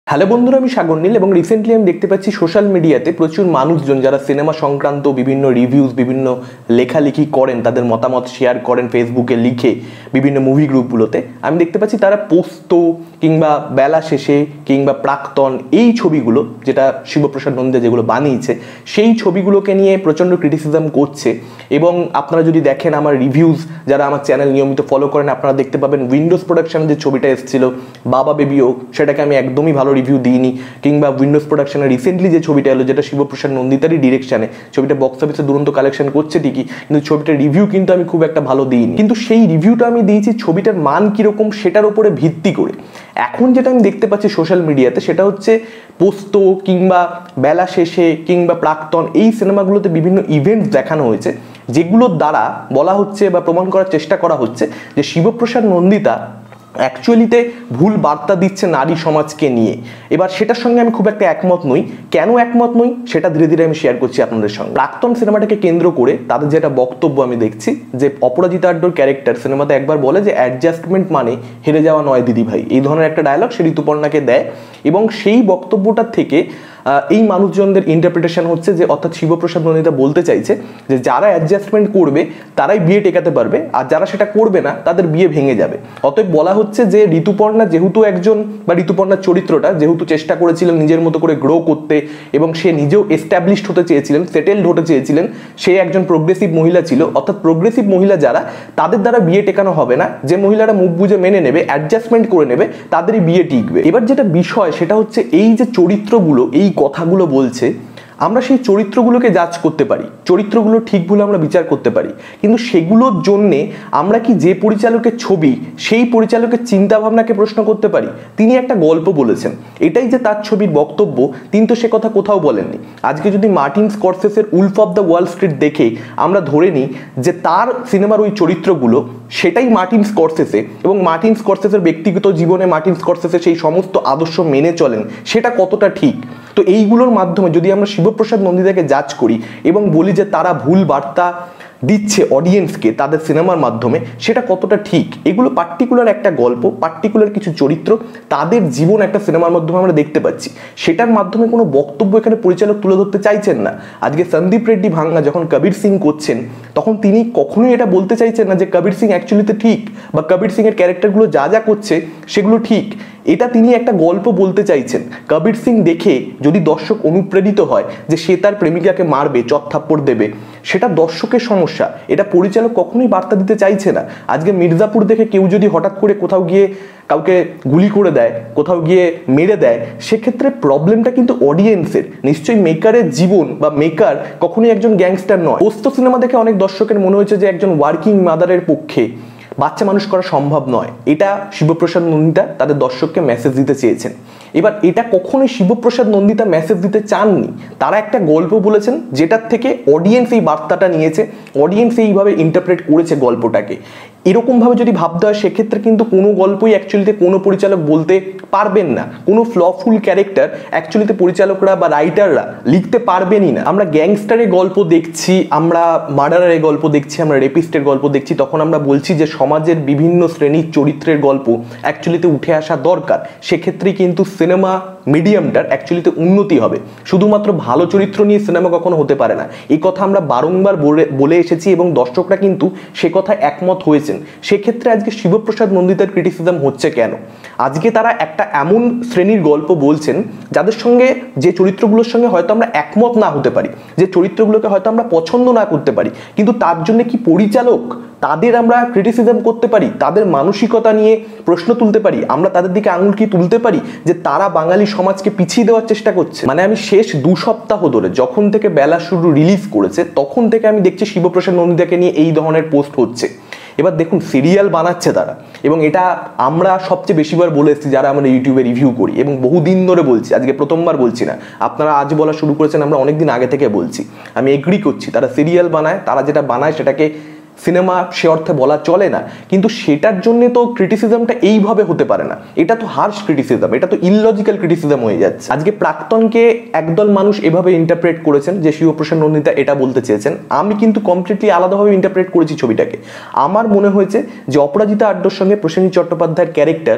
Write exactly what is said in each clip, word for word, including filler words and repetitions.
Hello বন্ধুরা, আমি সাগর নীল এবং রিসেন্টলি আমি দেখতে পাচ্ছি সোশ্যাল মিডিয়াতে প্রচুর মানুষজন যারা সিনেমা সংক্রান্ত বিভিন্ন রিভিউজ, বিভিন্ন লেখালেখি করেন, তাদের মতামত শেয়ার করেন ফেসবুকে লিখে বিভিন্ন মুভি গ্রুপগুলোতে। আমি দেখতে পাচ্ছি তারা পোস্ত কিংবা বেলা শেষে কিংবা প্রাক্তন এই ছবিগুলো, যেটা শিবপ্রসাদ নন্দী যেগুলো বানিয়েছে, সেই ছবিগুলোকে নিয়ে প্রচণ্ড ক্রিটিসিজম করছে। এবং আপনারা যদি দেখেন আমার রিভিউজ, যারা আমার চ্যানেল নিয়মিত ফলো করেন, আপনারা দেখতে পাবেন উইন্ডোজ প্রোডাকশনের যে ছবিটা এসেছিল বাবা বেবিও, সেটাকে আমি একদমই ভালো রিভিউ দিইনি। কিংবা উইন্ডোজ প্রোডাকশনের রিসেন্টলি যে ছবিটা এলো, যেটা শিবপ্রসাদ নন্দিতারই ডিরেকশনে, ছবিটা বক্স অফিসে দুরন্ত কালেকশন করছে ঠিকই, কিন্তু ছবিটার রিভিউ কিন্তু আমি খুব একটা ভালো দিইনি। কিন্তু সেই রিভিউটা আমি দিয়েছি ছবিটার মান কীরকম সেটার উপরে ভিত্তি করে। এখন যেটা আমি দেখতে পাচ্ছি সোশ্যাল মিডিয়াতে, সেটা হচ্ছে পোস্ত কিংবা বেলা শেষে কিংবা প্রাক্তন এই সিনেমাগুলোতে বিভিন্ন ইভেন্টস দেখানো হয়েছে, যেগুলোর দ্বারা বলা হচ্ছে বা প্রমাণ করার চেষ্টা করা হচ্ছে যে শিবপ্রসাদ নন্দিতা অ্যাকচুয়ালিতে ভুল বার্তা দিচ্ছে নারী সমাজকে নিয়ে। এবার সেটার সঙ্গে আমি খুব একটা একমত নই। কেন একমত নই সেটা ধীরে ধীরে আমি শেয়ার করছি আপনাদের সঙ্গে। প্রাক্তন সিনেমাটাকে কেন্দ্র করে তাদের যেটা বক্তব্য আমি দেখছি, যে অপরাজিতা আড্ডর ক্যারেক্টার সিনেমাতে একবার বলে যে অ্যাডজাস্টমেন্ট মানে হেরে যাওয়া নয় দিদি ভাই, এই ধরনের একটা ডায়লগ সে ঋতুপর্ণাকে দেয়। এবং সেই বক্তব্যটার থেকে এই মানুষজনদের ইন্টারপ্রিটেশন হচ্ছে যে, অর্থাৎ শিবপ্রসাদ নন্দিতা বলতে চাইছে যে যারা অ্যাডজাস্টমেন্ট করবে তারাই বিয়ে টেকাতে পারবে, আর যারা সেটা করবে না তাদের বিয়ে ভেঙে যাবে। অতএব বলা হচ্ছে যে ঋতুপর্ণা যেহেতু একজন, বা ঋতুপর্ণার চরিত্রটা যেহেতু চেষ্টা করেছিলেন নিজের মতো করে গ্রো করতে, এবং সে নিজেও এস্টাবলিশড হতে চেয়েছিলেন, সেটেলড হতে চেয়েছিলেন, সে একজন প্রোগ্রেসিভ মহিলা ছিল। অর্থাৎ প্রোগ্রেসিভ মহিলা যারা, তাদের দ্বারা বিয়ে টেকানো হবে না। যে মহিলারা মুখ বুঝে মেনে নেবে, অ্যাডজাস্টমেন্ট করে নেবে, তাদেরই বিয়ে টিকবে। এবার যেটা বিষয় সেটা হচ্ছে এই যে চরিত্রগুলো এই কথাগুলো বলছে, আমরা সেই চরিত্রগুলোকে জাজ করতে পারি, চরিত্রগুলো ঠিক ভুল আমরা বিচার করতে পারি, কিন্তু সেগুলোর জন্যে আমরা কি যে পরিচালকের ছবি সেই পরিচালকের চিন্তাভাবনাকে প্রশ্ন করতে পারি? তিনি একটা গল্প বলেছেন, এটাই যে তার ছবির বক্তব্য, তিনি তো সে কথা কোথাও বলেননি। আজকে যদি মার্টিন স্করসেসের wolf of the wall street দেখে আমরা ধরে নিই যে তার সিনেমার ওই চরিত্রগুলো সেটাই মার্টিন স্করসেসে, এবং মার্টিন স্করসেসের ব্যক্তিগত জীবনে মার্টিন স্করসেসে সেই সমস্ত আদর্শ মেনে চলেন, সেটা কতটা ঠিক? তো এইগুলোর মাধ্যমে যদি আমরা শিবপ্রসাদ নন্দিতাকে জাজ করি এবং বলি যে তারা ভুল বার্তা দিচ্ছে অডিয়েন্সকে তাদের সিনেমার মাধ্যমে, সেটা কতটা ঠিক? এগুলো পার্টিকুলার একটা গল্প, পার্টিকুলার কিছু চরিত্র, তাদের জীবন একটা সিনেমার মাধ্যমে আমরা দেখতে পাচ্ছি। সেটার মাধ্যমে কোনো বক্তব্য এখানে পরিচালক তুলে ধরতে চাইছেন না। আজকে সন্দীপ রেড্ডি ভাঙ্গা যখন কবির সিং করছেন, তখন তিনি কখনোই এটা বলতে চাইছেন না যে কবির সিং অ্যাকচুয়ালিতে ঠিক, বা কবির সিং এর ক্যারেক্টারগুলো যা যা করছে সেগুলো ঠিক। এটা তিনি একটা গল্প বলতে চাইছেন। কবির সিং দেখে যদি দর্শক অনুপ্রেরিত হয় যে সে তার প্রেমিকাকে মারবে, চত্থাপ্পড় দেবে, সেটা দর্শকের সমস্যা, এটা পরিচালক কখনোই বার্তা দিতে চাইছে না। আজকে মির্জাপুর দেখে কেউ যদি হঠাৎ করে কোথাও গিয়ে কাউকে গুলি করে দেয়, কোথাও গিয়ে মেরে দেয়, সেক্ষেত্রে প্রবলেমটা কিন্তু অডিয়েন্সের, নিশ্চয়ই মেকারের জীবন, বা মেকার কখনোই একজন গ্যাংস্টার নয়। পোস্ত সিনেমা দেখে অনেক দর্শকের মনে হয়েছে যে একজন ওয়ার্কিং মাদারের পক্ষে বাচ্চা মানুষ করা সম্ভব নয়। এটা শিবপ্রসাদ নন্দিতা তাদের দর্শককে মেসেজ দিতে চেয়েছেন। এবার এটা কখনোই শিবপ্রসাদ নন্দিতা মেসেজ দিতে চাননি। তারা একটা গল্প বলেছেন, যেটার থেকে অডিয়েন্স এই বার্তাটা নিয়েছে, অডিয়েন্স এইভাবে ইন্টারপ্রেট করেছে গল্পটাকে। এরকমভাবে যদি ভাবতে হয়, সেক্ষেত্রে কিন্তু কোনো গল্পই অ্যাকচুয়ালিতে কোনো পরিচালক বলতে পারবেন না। কোনো ফ্লফুল ক্যারেক্টার অ্যাকচুয়ালিতে পরিচালকরা বা রাইটাররা লিখতে পারবেনই না। আমরা গ্যাংস্টারের গল্প দেখছি, আমরা মার্ডারের গল্প দেখছি, আমরা রেপিস্টের গল্প দেখছি, তখন আমরা বলছি যে সমাজের বিভিন্ন শ্রেণীর চরিত্রের গল্প অ্যাকচুয়ালিতে উঠে আসা দরকার। সেক্ষেত্রেই কিন্তু সিনেমা মিডিয়ামটার অ্যাকচুয়ালিতে উন্নতি হবে। শুধুমাত্র ভালো চরিত্র নিয়ে সিনেমা কখনো হতে পারে না, এই কথা আমরা বারংবার বলে এসেছি, এবং দর্শকরা কিন্তু সে কথা একমত হয়েছেন। সেক্ষেত্রে আজকে শিবপ্রসাদ নন্দিতার ক্রিটিসিজম হচ্ছে কেন? আজকে তারা একটা এমন শ্রেণীর গল্প বলছেন যাদের সঙ্গে, যে চরিত্রগুলোর সঙ্গে হয়তো আমরা একমত না হতে পারি, যে চরিত্রগুলোকে হয়তো আমরা পছন্দ না করতে পারি, কিন্তু তার জন্য কি পরিচালক তাদের আমরা ক্রিটিসিজম করতে পারি? তাদের মানসিকতা নিয়ে প্রশ্ন তুলতে পারি? আমরা তাদের দিকে আঙুল কি তুলতে পারি যে তারা বাঙালি সমাজকে পিছিয়ে দেওয়ার চেষ্টা করছে? মানে আমি শেষ দু সপ্তাহ ধরে, যখন থেকে বেলা শুরু রিলিজ করেছে, তখন থেকে আমি দেখছি শিবপ্রসাদ নন্দিতাকে নিয়ে এই ধরনের পোস্ট হচ্ছে। এবার দেখুন, সিরিয়াল বানাচ্ছে তারা, এবং এটা আমরা সবচেয়ে বেশিবার বলে এসেছি যারা আমরা ইউটিউবে রিভিউ করি, এবং বহুদিন ধরে বলছি, আজকে প্রথমবার বলছি না। আপনারা আজ বলা শুরু করেছেন, আমরা অনেকদিন আগে থেকে বলছি। আমি এগ্রি করছি, তারা সিরিয়াল বানায়, তারা যেটা বানায় সেটাকে সিনেমা সে অর্থে বলা চলে না, কিন্তু সেটার জন্য তো ক্রিটিসিজমটা এইভাবে হতে পারে না। এটা তো হার্শ ক্রিটিসিজম, এটা তো ইললজিক্যাল ক্রিটিসিজম হয়ে যাচ্ছে। আজকে প্রাক্তনকে একদল মানুষ এভাবে ইন্টারপ্রেট করেছেন যে শিবপ্রসাদ নন্দিতা এটা বলতে চেয়েছেন, আমি কিন্তু কমপ্লিটলি আলাদাভাবে ইন্টারপ্রেট করেছি ছবিটাকে। আমার মনে হয়েছে যে অপরাজিতা আড্ডর সঙ্গে প্রসেনজিৎ চট্টোপাধ্যায়ের ক্যারেক্টার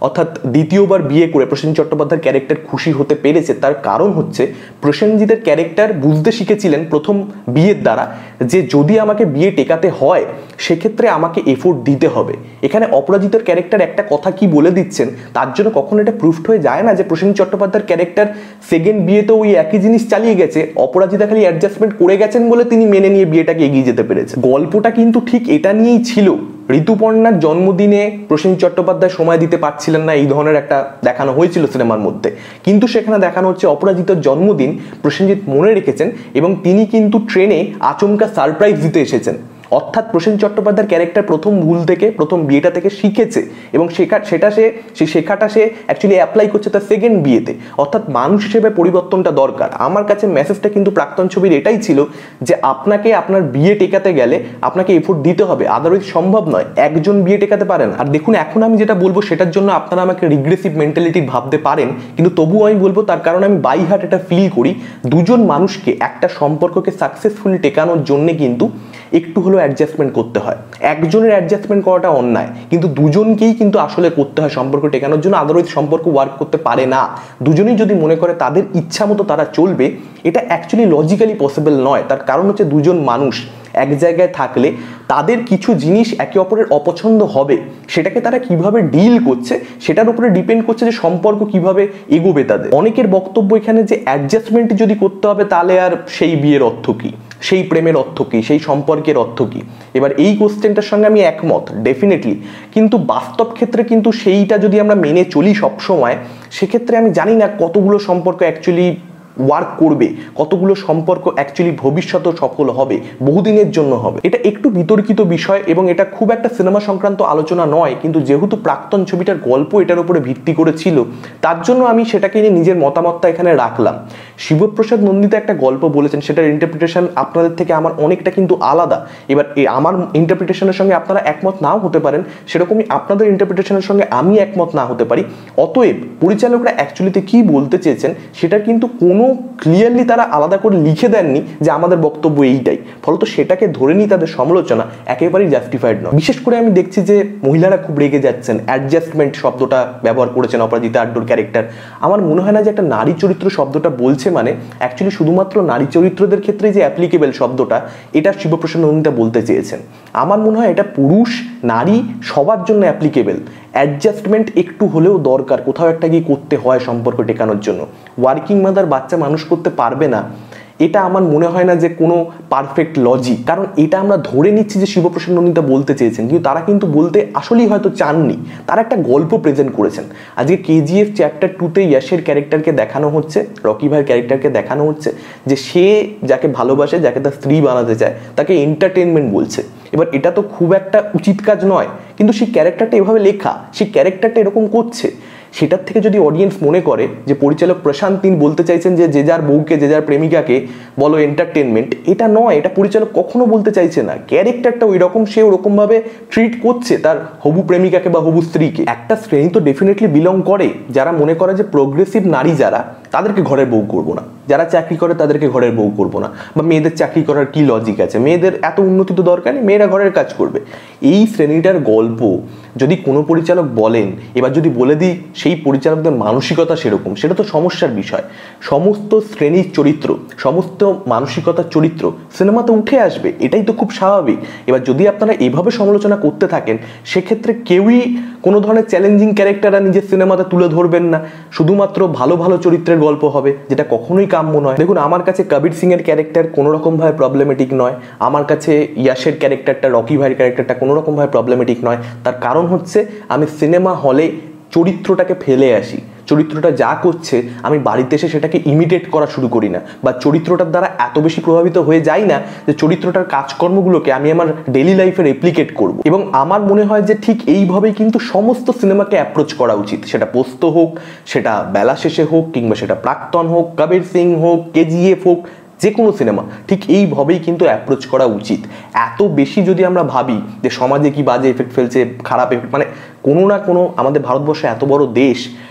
অর্থাৎ দ্বিতীয়বার বিয়ে করে প্রসেনজিৎ চট্টোপাধ্যায়ের ক্যারেক্টার খুশি হতে পেরেছে, তার কারণ হচ্ছে প্রসেনজিতের ক্যারেক্টার বুঝতে শিখেছিলেন প্রথম বিয়ের দ্বারা যে যদি আমাকে বিয়ে টেকাতে হয় সেক্ষেত্রে আমাকে এফোর্ট দিতে হবে। এখানে অপরাজিতার ক্যারেক্টার একটা কথা কি বলে দিচ্ছেন তার জন্য কখনো এটা প্রুফড হয়ে যায় না যে প্রসেনজিৎ চট্টোপাধ্যায়ের ক্যারেক্টার সেকেন্ড বিয়েতেও ওই একই জিনিস চালিয়ে গেছে, অপরাজিতা খালি অ্যাডজাস্টমেন্ট করে গেছেন বলে তিনি মেনে নিয়ে বিয়েটাকে এগিয়ে যেতে পেরেছে। গল্পটা কিন্তু ঠিক এটা নিয়েই ছিল। ঋতুপর্ণার জন্মদিনে প্রসেনজিৎ চট্টোপাধ্যায় সময় দিতে পারছিলেন না, এই ধরনের একটা দেখানো হয়েছিল সিনেমার মধ্যে, কিন্তু সেখানে দেখানো হচ্ছে অপরাজিতার জন্মদিন প্রসেনজিৎ মনে রেখেছেন এবং তিনি কিন্তু ট্রেনে আচমকা সারপ্রাইজ দিতে এসেছেন। অর্থাৎ প্রসেনজিৎ চট্টোপাধ্যায়ের ক্যারেক্টার প্রথম ভুল থেকে প্রথম বিয়েটা থেকে শিখেছে এবং শেখা সেটা সে সেই শেখাটা সে অ্যাকচুয়ালি অ্যাপ্লাই করছে তার সেকেন্ড বিয়েতে। অর্থাৎ মানুষ হিসেবে পরিবর্তনটা দরকার। আমার কাছে মেসেজটা কিন্তু প্রাক্তন ছবির এটাই ছিল যে আপনাকে আপনার বিয়ে টেকাতে গেলে আপনাকে এফোর্ট দিতে হবে, আদারওয়াইজ সম্ভব নয়। একজন বিয়ে টেকাতে পারে না। আর দেখুন এখন আমি যেটা বলবো সেটার জন্য আপনারা আমাকে রিগ্রেসিভ মেন্টালিটি ভাবতে পারেন, কিন্তু তবুও আমি বলবো তার কারণ আমি বাই হার্ট এটা ফিল করি দুজন মানুষকে একটা সম্পর্ককে সাকসেসফুলি টেকানোর জন্য কিন্তু একটু হলেও অ্যাডজাস্টমেন্ট করতে হয়। একজনের অ্যাডজাস্টমেন্ট করাটা অন্যায়, কিন্তু দুজনকেই কিন্তু আসলে করতে হয় সম্পর্ক টেকানোর জন্য, আদারওয়াইজ সম্পর্ক ওয়ার্ক করতে পারে না। দুজনেই যদি মনে করে তাদের ইচ্ছা মতো তারা চলবে, এটা অ্যাকচুয়ালি লজিক্যালি পসিবল নয়। তার কারণ হচ্ছে দুজন মানুষ এক জায়গায় থাকলে তাদের কিছু জিনিস একে অপরের অপছন্দ হবে, সেটাকে তারা কিভাবে ডিল করছে সেটার উপরে ডিপেন্ড করছে যে সম্পর্ক কিভাবে এগোবে তাদের। অনেকের বক্তব্য এখানে যে অ্যাডজাস্টমেন্ট যদি করতে হবে তাহলে আর সেই বিয়ের অর্থ কি, সেই প্রেমের অর্থ কি, সেই সম্পর্কের অর্থ কি। এবার এই কোশ্চেনটার সঙ্গে আমি একমত ডেফিনেটলি, কিন্তু বাস্তব ক্ষেত্রে কিন্তু সেইটা যদি আমরা মেনে চলি সবসময়, সেক্ষেত্রে আমি জানি না কতগুলো সম্পর্ক অ্যাকচুয়ালি ওয়ার্ক করবে, কতগুলো সম্পর্ক অ্যাকচুয়ালি ভবিষ্যতেও সফল হবে, বহুদিনের জন্য হবে। এটা একটু বিতর্কিত বিষয় এবং এটা খুব একটা সিনেমা সংক্রান্ত আলোচনা নয়, কিন্তু যেহেতু প্রাক্তন ছবিটার গল্প এটার উপরে ভিত্তি করেছিল তার জন্য আমি সেটাকে নিয়ে নিজের মতামতটা এখানে রাখলাম। শিবপ্রসাদ নন্দিতা একটা গল্প বলেছেন, সেটার ইন্টারপ্রিটেশন আপনাদের থেকে আমার অনেকটা কিন্তু আলাদা। এবার আমার ইন্টারপ্রিটেশনের সঙ্গে আপনারা একমত নাও হতে পারেন, সেরকমই আপনাদের ইন্টারপ্রিটেশনের সঙ্গে আমি একমত না হতে পারি। অতএব পরিচালকরা অ্যাকচুয়ালিতে কি বলতে চেয়েছেন সেটা কিন্তু কোনো ক্লিয়ারলি তারা আলাদা করে লিখে দেননি যে আমাদের বক্তব্য এইটাই, ফলত সেটাকে ধরে নিয়ে তাদের সমালোচনা একেবারেই জাস্টিফাইড নয়। বিশেষ করে আমি দেখছি যে মহিলারা খুব রেগে যাচ্ছেন, অ্যাডজাস্টমেন্ট শব্দটা ব্যবহার করেছেন অপরাজিতা আড্ডুর ক্যারেক্টার। আমার মনে হয় না যে একটা নারী চরিত্র শব্দটা বলছে মানে অ্যাকচুয়ালি শুধুমাত্র নারী চরিত্রদের ক্ষেত্রে যে অ্যাপ্লিকেবল শব্দটা এটা শিবপ্রসাদ নন্দিতা বলতে চেয়েছেন। আমার মনে হয় এটা পুরুষ নারী সবার জন্য অ্যাপ্লিকেবল। অ্যাডজাস্টমেন্ট একটু হলেও দরকার, কোথাও একটা গিয়ে করতে হয় সম্পর্ক টেকানোর জন্য। ওয়ার্কিং মাদার বাচ্চা মানুষ করতে পারবে না, এটা আমার মনে হয় না যে কোনো পারফেক্ট লজিক। কারণ এটা আমরা ধরে নিচ্ছি যে শিবপ্রসাদ নন্দিতা বলতে চেয়েছেন, কিন্তু তারা কিন্তু বলতে আসলেই হয়তো চাননি। তারা একটা গল্প প্রেজেন্ট করেছেন। আজকে কেজিএফ চ্যাপ্টার টুতে ইয়াশের ক্যারেক্টারকে দেখানো হচ্ছে, রকি ভাইয়ের ক্যারেক্টারকে দেখানো হচ্ছে যে সে যাকে ভালোবাসে, যাকে তার স্ত্রী বানাতে চায়, তাকে এন্টারটেনমেন্ট বলছে। এবার এটা তো খুব একটা উচিত কাজ নয়, কিন্তু সেই ক্যারেক্টারটা এভাবে লেখা, সেই ক্যারেক্টারটা এরকম করছে। সেটার থেকে যদি অডিয়েন্স মনে করে যে পরিচালক প্রশান্ত তিন বলতে চাইছেন যে যে যার বউকে যে যার প্রেমিকাকে বলো এন্টারটেনমেন্ট, এটা নয়, এটা পরিচালক কখনো বলতে চাইছে না। ক্যারেক্টারটা ওই রকম, সে ওরকম ভাবে ট্রিট করছে তার হবু প্রেমিকাকে বা হবু স্ত্রীকে। একটা শ্রেণী তো ডেফিনেটলি বিলং করে যারা মনে করে যে প্রোগ্রেসিভ নারী যারা, তাদেরকে ঘরের বউ করবো না, যারা চাকরি করে তাদেরকে ঘরের বউ করবো না, বা মেয়েদের চাকরি করার কি লজিক আছে, মেয়েদের এত উন্নতি তো দরকার নেই, মেয়েরা ঘরের কাজ করবে। এই শ্রেণীটার গল্প যদি কোনো পরিচালক বলেন, এবার যদি বলে দিই সেই পরিচালকদের মানসিকতা সেরকম, সেটা তো সমস্যার বিষয়। সমস্ত শ্রেণীর চরিত্র, সমস্ত মানসিকতার চরিত্র সিনেমাতে উঠে আসবে, এটাই তো খুব স্বাভাবিক। এবার যদি আপনারা এভাবে সমালোচনা করতে থাকেন, সেক্ষেত্রে কেউই কোনো ধরনের চ্যালেঞ্জিং ক্যারেক্টাররা নিজের সিনেমাতে তুলে ধরবেন না, শুধুমাত্র ভালো ভালো চরিত্রের গল্প হবে, যেটা কখনোই কাম্য নয়। দেখুন, আমার কাছে কবির সিং এর ক্যারেক্টার কোনো রকম ভাবে প্রবলেমেটিক নয়, আমার কাছে ইয়াশের ক্যারেক্টারটা, রকি ভাইয়ের ক্যারেক্টারটা কোনো রকম ভাবে প্রবলেমেটিক নয়। তার কারণ হচ্ছে আমি সিনেমা হলে চরিত্রটাকে ফেলে আসি, চরিত্রটা যা করছে আমি বাড়িতে এসে সেটাকে ইমিটেট করা শুরু করি না, বা চরিত্রটার দ্বারা এত বেশি প্রভাবিত হয়ে যাই না যে চরিত্রটার কাজকর্মগুলোকে আমি আমার ডেইলি লাইফে রেপ্লিকেট করব। এবং আমার মনে হয় যে ঠিক এইভাবেই কিন্তু সমস্ত সিনেমাকে অ্যাপ্রোচ করা উচিত, সেটা পোস্ত হোক, সেটা বেলা শেষে হোক, কিংবা সেটা প্রাক্তন হোক, কবির সিং হোক, কেজিএফ হোক, যে কোনো সিনেমা ঠিক এইভাবেই কিন্তু অ্যাপ্রোচ করা উচিত। এত বেশি যদি আমরা ভাবি যে সমাজে কি বাজে এফেক্ট ফেলছে, খারাপ এফেক্ট, মানে কোনো না কোনো, আমাদের ভারতবর্ষ এত বড় দেশ,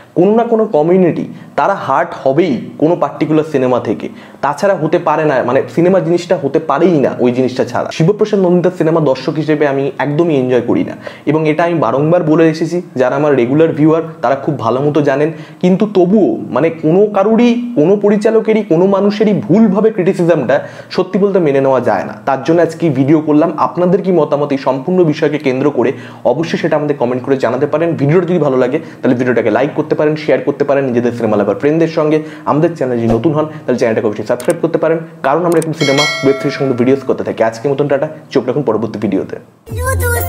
কোনো না কোনো কমিউনিটি তারা হার্ট হবেই কোনো পার্টিকুলার সিনেমা থেকে, তাছাড়া হতে পারে না, মানে সিনেমা জিনিসটা হতে পারেই না ওই জিনিসটা ছাড়া। শিবপ্রসাদ নন্দিতার সিনেমা দর্শক হিসেবে আমি একদমই এনজয় করি না, এবং এটা আমি বারংবার বলে এসেছি, যারা আমার রেগুলার ভিউয়ার তারা খুব ভালো মতো জানেন। কিন্তু তবুও মানে কোনো কারুরই, কোনো পরিচালকেরই, কোনো মানুষেরই ভুলভাবে ক্রিটিসিজমটা সত্যি বলতে মেনে নেওয়া যায় না। তার জন্য আজকে ভিডিও করলাম। আপনাদের কি মতামত এই সম্পূর্ণ বিষয়কে কেন্দ্র করে অবশ্যই সেটা আমাদের কমেন্ট করে জানাতে পারেন। ভিডিওটা যদি ভালো লাগে তাহলে ভিডিওটাকে লাইক করতে পারেন, শেয়ার করতে পারেন নিজেদের সিনেমা লাভার ফ্রেন্ডদের সঙ্গে। আমাদের চ্যানেল যদি নতুন হন তাহলে চ্যানেলটাকে অবশ্যই সাবস্ক্রাইব করতে পারেন, কারণ আমরা এরকম সিনেমা ওয়েব সিরিজ সঙ্গে ভিডিওস করতে থাকি। আজকের মতন টাটা, চোখ রাখুন পরবর্তী ভিডিওতে।